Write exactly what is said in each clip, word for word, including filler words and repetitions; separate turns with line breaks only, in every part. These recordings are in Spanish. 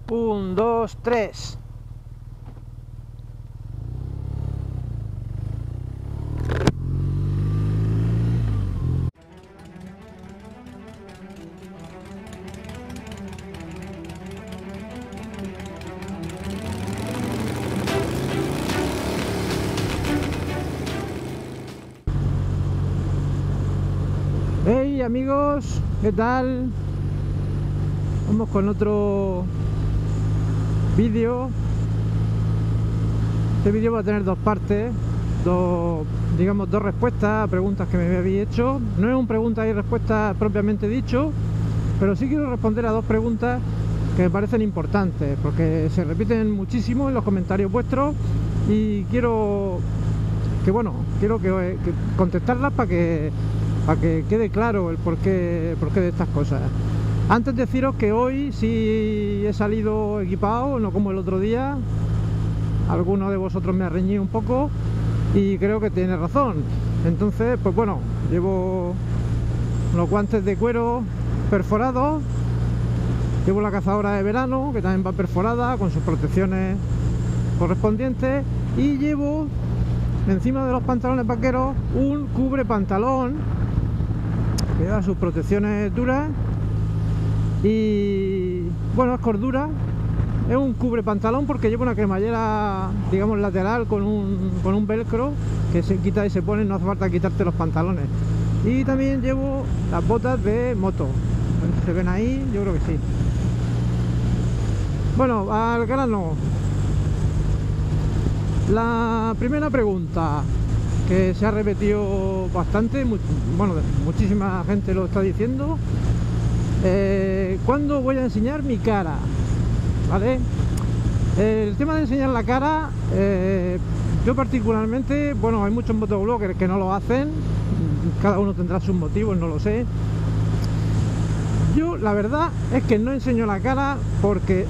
Un, dos, tres. Hey amigos, ¿qué tal? Vamos con otro vídeo. Este vídeo va a tener dos partes, dos, digamos, dos respuestas a preguntas que me habéis hecho. No es un pregunta y respuesta propiamente dicho, pero sí quiero responder a dos preguntas que me parecen importantes, porque se repiten muchísimo en los comentarios vuestros y quiero que, bueno, quiero que, que contestarlas para que para que quede claro el porqué, el porqué de estas cosas. Antes deciros que hoy sí he salido equipado, no como el otro día. Alguno de vosotros me ha reñido un poco y creo que tiene razón. Entonces, pues bueno, llevo unos guantes de cuero perforados, llevo la cazadora de verano que también va perforada con sus protecciones correspondientes, y llevo encima de los pantalones vaqueros un cubre pantalón que da sus protecciones duras y, bueno, es cordura. Es un cubre pantalón porque lleva una cremallera, digamos, lateral con un, con un velcro que se quita y se pone, no hace falta quitarte los pantalones. Y también llevo las botas de moto. ¿Se ven ahí? Yo creo que sí. Bueno, al grano. La primera pregunta, que se ha repetido bastante, mu bueno, muchísima gente lo está diciendo. Eh, ¿Cuándo voy a enseñar mi cara? ¿Vale? El tema de enseñar la cara, eh, yo particularmente, bueno, hay muchos motobloggers que no lo hacen, cada uno tendrá sus motivos, no lo sé. Yo la verdad es que no enseño la cara porque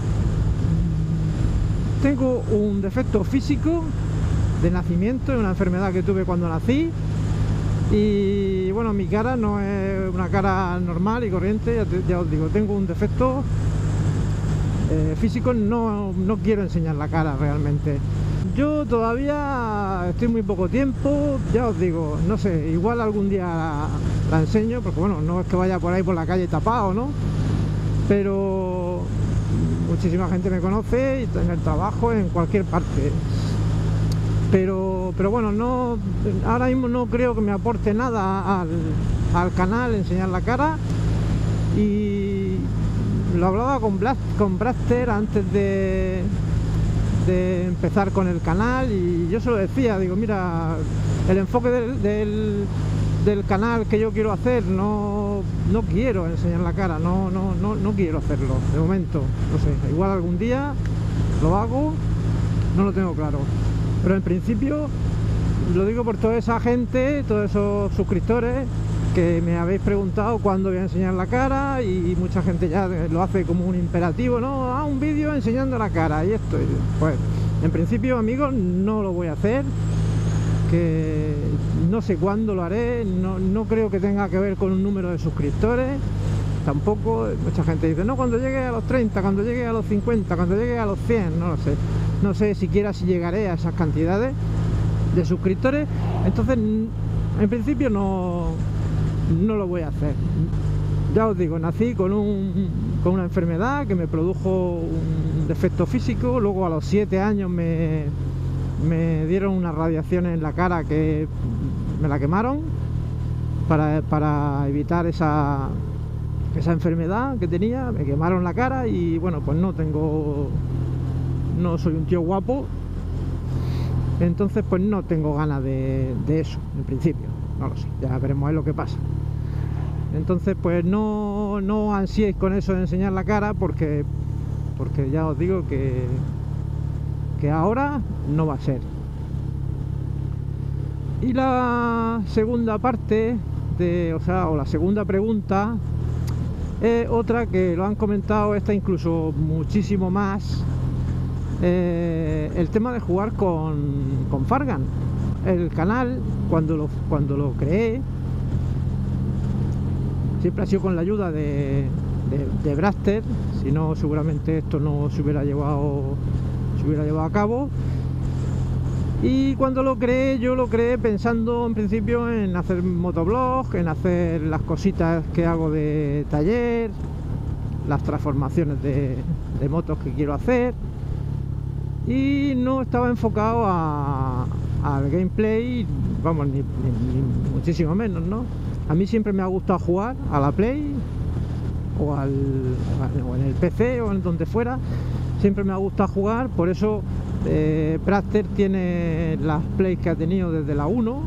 tengo un defecto físico de nacimiento, es una enfermedad que tuve cuando nací, y bueno, mi cara no es una cara normal y corriente, ya, te, ya os digo, tengo un defecto eh, físico, no, no quiero enseñar la cara realmente. Yo todavía estoy muy poco tiempo, ya os digo, no sé, igual algún día la, la enseño, porque bueno, no es que vaya por ahí por la calle tapado, ¿no? Pero muchísima gente me conoce y en el trabajo, en cualquier parte. Pero, pero bueno, no, ahora mismo no creo que me aporte nada al, al canal enseñar la cara. Y lo hablaba con, Blast, con Braster antes de, de empezar con el canal, y yo se lo decía, digo, mira, el enfoque del, del, del canal que yo quiero hacer, no, no quiero enseñar la cara, no, no, no, no quiero hacerlo, de momento, no sé, igual algún día lo hago, no lo tengo claro. Pero en principio, lo digo por toda esa gente, todos esos suscriptores que me habéis preguntado cuándo voy a enseñar la cara, y mucha gente ya lo hace como un imperativo, ¿no? Ah, un vídeo enseñando la cara y esto. Pues en principio, amigos, no lo voy a hacer, que no sé cuándo lo haré, no, no creo que tenga que ver con un número de suscriptores, tampoco. Mucha gente dice, no, cuando llegue a los treinta, cuando llegue a los cincuenta, cuando llegue a los cien, no lo sé. No sé siquiera si llegaré a esas cantidades de suscriptores. Entonces, en principio no, no lo voy a hacer. Ya os digo, nací con, un, con una enfermedad que me produjo un defecto físico. Luego a los siete años me, me dieron unas radiaciones en la cara que me la quemaron para, para evitar esa, esa enfermedad que tenía. Me quemaron la cara y bueno, pues no tengo... no soy un tío guapo, entonces pues no tengo ganas de, de eso, en principio, no lo sé, ya veremos ahí lo que pasa. Entonces pues no, no ansiéis con eso de enseñar la cara, porque, porque ya os digo que, que ahora no va a ser. Y la segunda parte, de, o sea, o la segunda pregunta, es otra que lo han comentado, esta incluso muchísimo más. Eh, el tema de jugar con, con Fargan. El canal, cuando lo, cuando lo creé, siempre ha sido con la ayuda de, de, de Braster, si no seguramente esto no se hubiera llevado, se hubiera llevado a cabo. Y cuando lo creé, yo lo creé pensando en principio en hacer motoblog, en hacer las cositas que hago de taller, las transformaciones de, de motos que quiero hacer, y no estaba enfocado a, al gameplay, vamos, ni, ni, ni muchísimo menos, ¿no? A mí siempre me ha gustado jugar a la Play o, al, o en el P C o en donde fuera, siempre me ha gustado jugar, por eso eh, Bragster tiene las Plays que ha tenido desde la uno,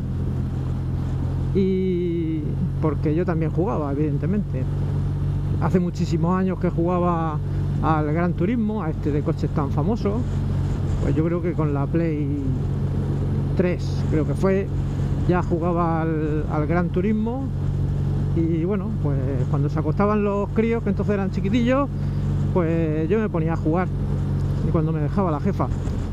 y porque yo también jugaba, evidentemente. Hace muchísimos años que jugaba al Gran Turismo, a este de coches tan famoso, pues yo creo que con la Play tres, creo que fue, ya jugaba al, al Gran Turismo. Y bueno, pues cuando se acostaban los críos, que entonces eran chiquitillos, pues yo me ponía a jugar, y cuando me dejaba la jefa.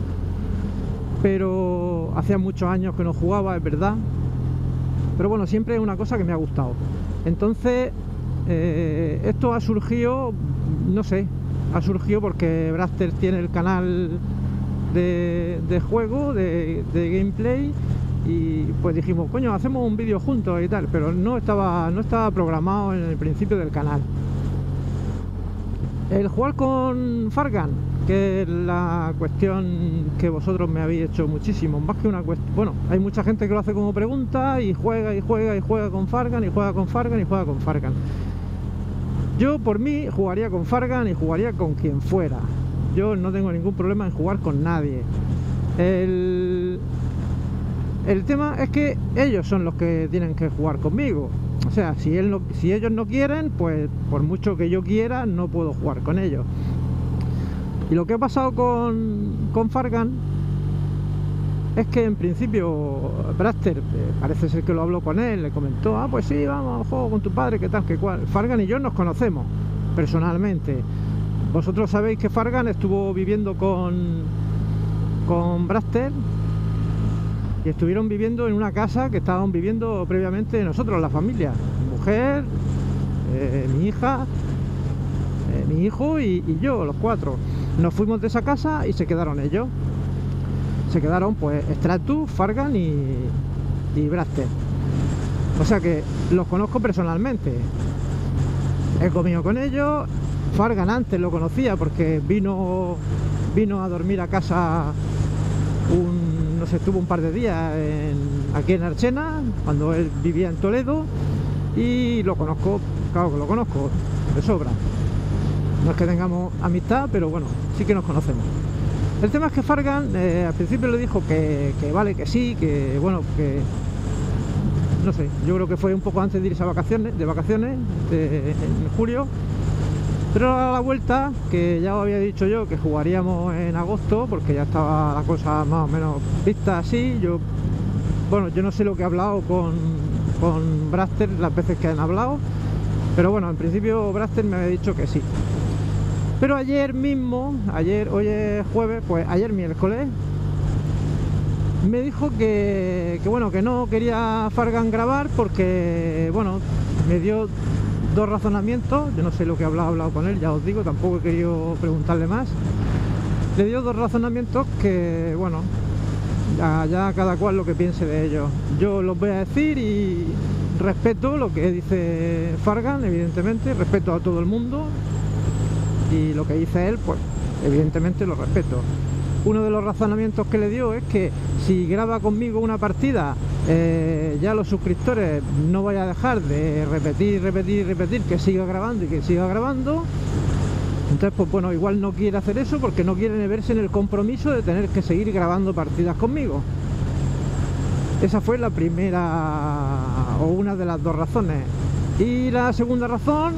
Pero hacía muchos años que no jugaba, es verdad, pero bueno, siempre es una cosa que me ha gustado. Entonces eh, esto ha surgido, no sé, ha surgido porque Bragster tiene el canal de, de juego, de, de gameplay, y pues dijimos, coño, hacemos un vídeo juntos y tal, pero no estaba, no estaba programado en el principio del canal. El jugar con Fargan, que es la cuestión que vosotros me habéis hecho muchísimo, más que una cuestión, bueno, hay mucha gente que lo hace como pregunta y juega y juega y juega con Fargan y juega con Fargan y juega con Fargan. Yo por mí jugaría con Fargan y jugaría con quien fuera. Yo no tengo ningún problema en jugar con nadie. El, el tema es que ellos son los que tienen que jugar conmigo. O sea, si, él no, si ellos no quieren, pues por mucho que yo quiera, no puedo jugar con ellos. Y lo que ha pasado con, con Fargan es que en principio Bragster, eh, parece ser que lo habló con él, le comentó, ah, pues sí, vamos, juego con tu padre, que tal, que cual. Fargan y yo nos conocemos personalmente. Vosotros sabéis que Fargan estuvo viviendo con, con Bragster, y estuvieron viviendo en una casa que estaban viviendo previamente nosotros, la familia, mi mujer, eh, mi hija, eh, mi hijo y, y yo, los cuatro. Nos fuimos de esa casa y se quedaron ellos. Se quedaron pues Stratus, Fargan y, y Bragster. O sea que los conozco personalmente. He comido con ellos. Fargan antes lo conocía porque vino, vino a dormir a casa un, no sé, estuvo un par de días en, aquí en Archena, cuando él vivía en Toledo, y lo conozco, claro que lo conozco de sobra. No es que tengamos amistad, pero bueno, sí que nos conocemos. El tema es que Fargan eh, al principio le dijo que, que vale, que sí, que bueno, que no sé, yo creo que fue un poco antes de irse a vacaciones, de vacaciones, de, en julio. Pero a la vuelta, que ya os había dicho yo que jugaríamos en agosto, porque ya estaba la cosa más o menos vista así. Yo, bueno, yo no sé lo que he hablado con, con Bragster las veces que han hablado, pero bueno, en principio Bragster me había dicho que sí. Pero ayer mismo, ayer, hoy es jueves, pues ayer miércoles, me dijo que, que bueno, que no quería Fargan grabar porque, bueno, me dio dos razonamientos. Yo no sé lo que he hablado, hablado con él, ya os digo, tampoco he querido preguntarle más. Le dio dos razonamientos que, bueno, ya, ya cada cual lo que piense de ellos. Yo los voy a decir y respeto lo que dice Fargan, evidentemente, respeto a todo el mundo, y lo que dice él, pues evidentemente lo respeto. Uno de los razonamientos que le dio es que si graba conmigo una partida, eh, ya los suscriptores no vaya a dejar de repetir, repetir, repetir, que siga grabando y que siga grabando. Entonces, pues bueno, igual no quiere hacer eso porque no quiere verse en el compromiso de tener que seguir grabando partidas conmigo. Esa fue la primera o una de las dos razones. Y la segunda razón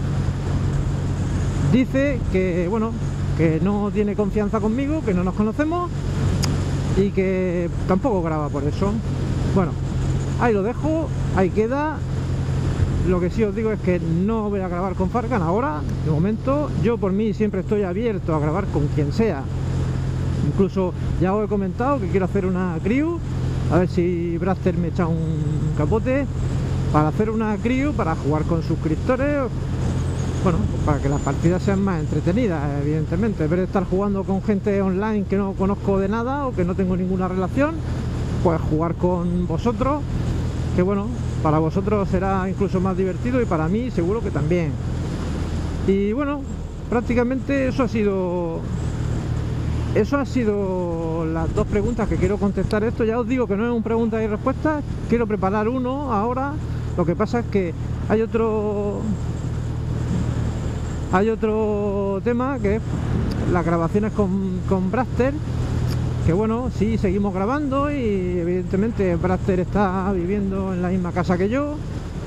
dice que, bueno, que no tiene confianza conmigo, que no nos conocemos y que tampoco graba por eso. Bueno, ahí lo dejo, ahí queda. Lo que sí os digo es que no voy a grabar con Fargan ahora, de momento. Yo por mí siempre estoy abierto a grabar con quien sea. Incluso ya os he comentado que quiero hacer una crew, a ver si Bragster me echa un capote para hacer una crew, para jugar con suscriptores. bueno, pues para que las partidas sean más entretenidas, evidentemente. En vez de estar jugando con gente online que no conozco de nada o que no tengo ninguna relación, pues jugar con vosotros, que bueno, para vosotros será incluso más divertido y para mí seguro que también. Y bueno, prácticamente eso ha sido eso ha sido las dos preguntas que quiero contestar. Esto ya os digo que no es un preguntas y respuestas, quiero preparar uno ahora. Lo que pasa es que hay otro hay otro tema, que es las grabaciones con, con Braster, que bueno, sí, seguimos grabando y evidentemente Braster está viviendo en la misma casa que yo,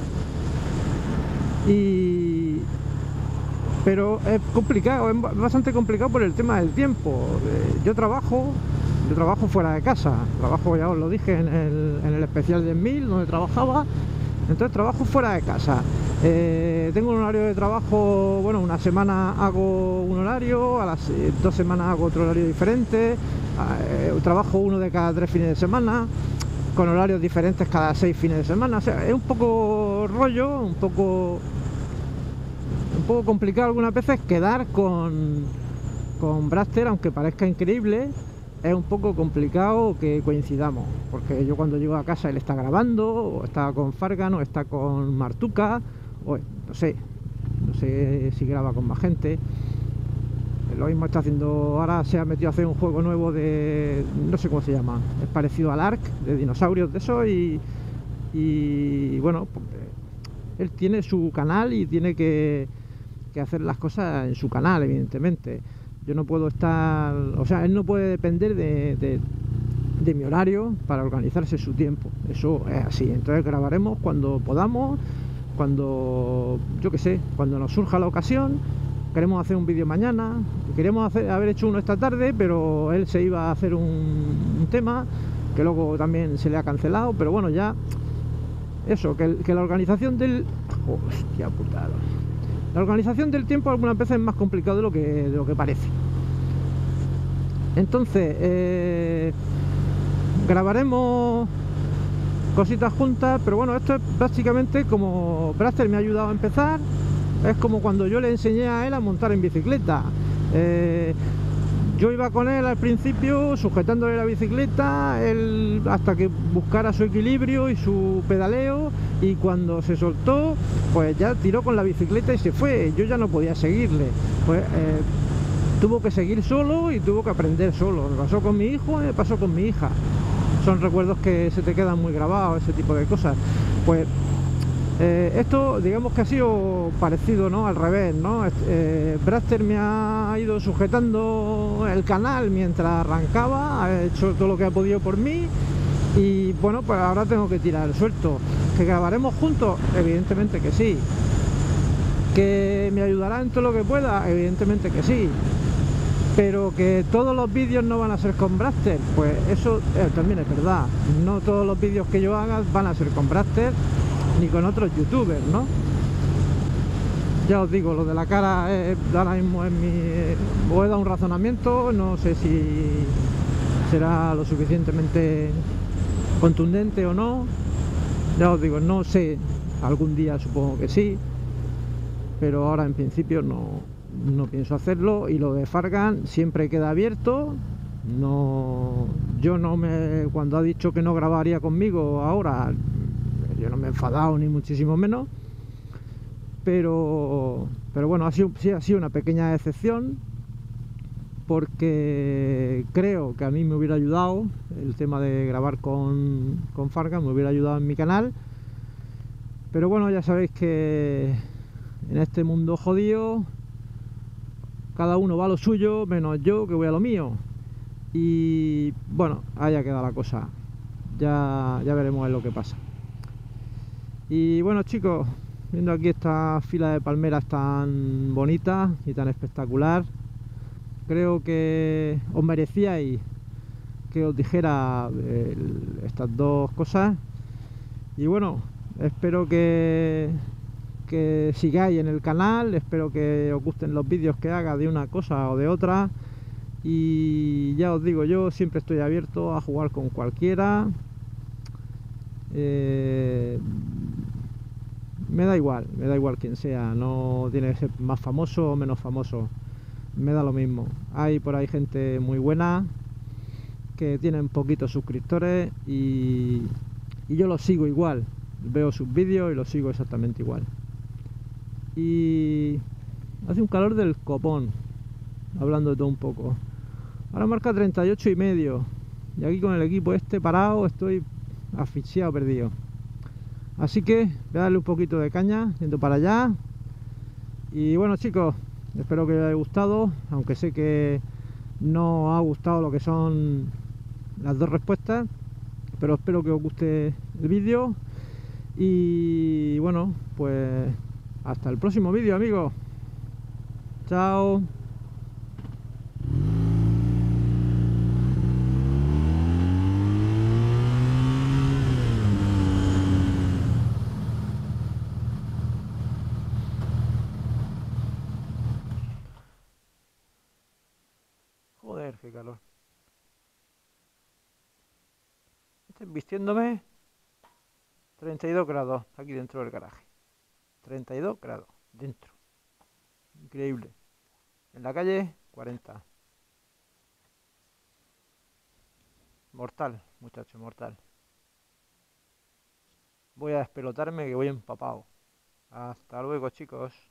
y pero es complicado, es bastante complicado por el tema del tiempo. Yo trabajo, yo trabajo fuera de casa, trabajo, ya os lo dije en el, en el especial de mil, donde trabajaba, entonces trabajo fuera de casa. Eh, tengo un horario de trabajo, bueno, una semana hago un horario, a las eh, dos semanas hago otro horario diferente, eh, trabajo uno de cada tres fines de semana, con horarios diferentes cada seis fines de semana. O sea, es un poco rollo, un poco un poco complicado algunas veces quedar con, con Braster, aunque parezca increíble. Es un poco complicado que coincidamos, porque yo cuando llego a casa él está grabando, o está con Fargan, o está con Martuca, o no sé, no sé si graba con más gente. Lo mismo está haciendo, ahora se ha metido a hacer un juego nuevo de, no sé cómo se llama, es parecido al Ark, de dinosaurios de eso, y, y bueno, pues, él tiene su canal y tiene que, que hacer las cosas en su canal, evidentemente. Yo no puedo estar, o sea, él no puede depender de, de, de mi horario para organizarse su tiempo, eso es así. Entonces grabaremos cuando podamos, cuando, yo qué sé, cuando nos surja la ocasión. Queremos hacer un vídeo mañana, queremos hacer, haber hecho uno esta tarde, pero él se iba a hacer un, un tema que luego también se le ha cancelado, pero bueno, ya eso, que, que la organización del... Hostia putada. La organización del tiempo algunas veces es más complicado de lo que, de lo que parece. Entonces, eh, grabaremos cositas juntas, pero bueno, esto es prácticamente como Braster me ha ayudado a empezar. Es como cuando yo le enseñé a él a montar en bicicleta. Eh, yo iba con él al principio sujetándole la bicicleta, él hasta que buscara su equilibrio y su pedaleo, y cuando se soltó, pues ya tiró con la bicicleta y se fue. Yo ya no podía seguirle. Pues eh, tuvo que seguir solo y tuvo que aprender solo. Me pasó con mi hijo y me pasó con mi hija. Son recuerdos que se te quedan muy grabados, ese tipo de cosas. Pues Eh, esto digamos que ha sido parecido, ¿no? Al revés, ¿no? Eh, Braster me ha ido sujetando el canal mientras arrancaba, ha hecho todo lo que ha podido por mí, y bueno, pues ahora tengo que tirar el suelto. ¿Que grabaremos juntos? Evidentemente que sí. ¿Que me ayudará en todo lo que pueda? Evidentemente que sí. Pero que todos los vídeos no van a ser con Braster, pues eso eh, también es verdad. No todos los vídeos que yo haga van a ser con Braster ni con otros youtubers, ¿no? Ya os digo, lo de la cara eh, ahora mismo es mi... Eh, os he dado un razonamiento, no sé si será lo suficientemente contundente o no. Ya os digo, no sé, algún día supongo que sí, pero ahora en principio no, no pienso hacerlo. Y lo de Fargan siempre queda abierto. No, yo no me... Cuando ha dicho que no grabaría conmigo ahora, yo no me he enfadado ni muchísimo menos, pero pero bueno, ha sido, sí, ha sido una pequeña excepción, porque creo que a mí me hubiera ayudado el tema de grabar con, con Fargan, me hubiera ayudado en mi canal. Pero bueno, ya sabéis que en este mundo jodido cada uno va a lo suyo, menos yo, que voy a lo mío. Y bueno, ahí ha quedado la cosa. Ya, ya veremos en lo que pasa. Y bueno, chicos, viendo aquí esta fila de palmeras tan bonitas y tan espectacular, creo que os merecíais que os dijera eh, estas dos cosas. Y bueno, espero que, que sigáis en el canal, espero que os gusten los vídeos que haga de una cosa o de otra. Y ya os digo, yo siempre estoy abierto a jugar con cualquiera. Eh, Me da igual, me da igual quién sea, no tiene que ser más famoso o menos famoso, me da lo mismo. Hay por ahí gente muy buena que tienen poquitos suscriptores y, y yo los sigo igual, veo sus vídeos y los sigo exactamente igual. Y hace un calor del copón, hablando de todo un poco. Ahora marca treinta y ocho y medio y aquí con el equipo este parado estoy asfixiado, perdido. Así que voy a darle un poquito de caña, yendo para allá. Y bueno, chicos, espero que os haya gustado, aunque sé que no os ha gustado lo que son las dos respuestas, pero espero que os guste el vídeo. Y bueno, pues hasta el próximo vídeo, amigos. Chao. Joder, qué calor. Estoy vistiéndome treinta y dos grados aquí dentro del garaje. treinta y dos grados dentro. Increíble. En la calle, cuarenta. Mortal, muchacho, mortal. Voy a despelotarme que voy empapado. Hasta luego, chicos.